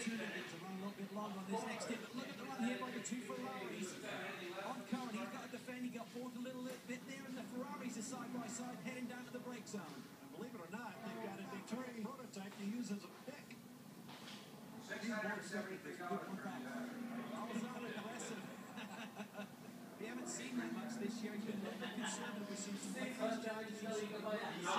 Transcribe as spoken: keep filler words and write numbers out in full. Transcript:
opportunity to run a little bit long on this next hit. But look at the run here by the two Ferraris. On Cohen, he's got to defend. He got forward a little bit there, and the Ferraris are side by side heading down to the brake zone. And believe it or not, they've got a Victoria prototype to use as a pick. six hundred seventy-three dollars. Balzan aggressive. We haven't seen that much this year. He's been a little bit conservative with some late charges.